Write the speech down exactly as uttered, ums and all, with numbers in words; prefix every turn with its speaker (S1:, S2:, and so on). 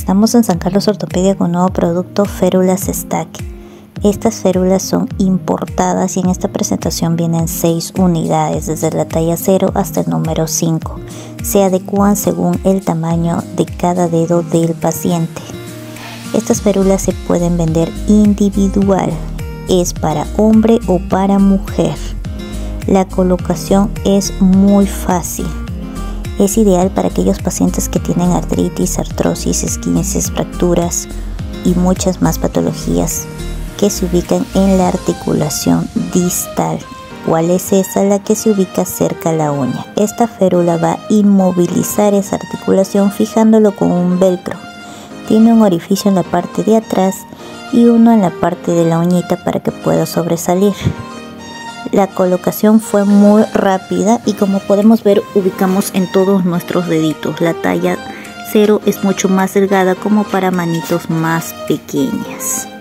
S1: Estamos en San Carlos Ortopedia con un nuevo producto, férulas Stack. Estas férulas son importadas y en esta presentación vienen seis unidades, desde la talla cero hasta el número cinco. Se adecúan según el tamaño de cada dedo del paciente. Estas férulas se pueden vender individual, es para hombre o para mujer. La colocación es muy fácil. Es ideal para aquellos pacientes que tienen artritis, artrosis, esguinces, fracturas y muchas más patologías que se ubican en la articulación distal. ¿Cuál es esa? La que se ubica cerca a la uña. Esta férula va a inmovilizar esa articulación fijándolo con un velcro. Tiene un orificio en la parte de atrás y uno en la parte de la uñita para que pueda sobresalir. La colocación fue muy rápida y como podemos ver ubicamos en todos nuestros deditos. La talla cero es mucho más delgada como para manitos más pequeñas.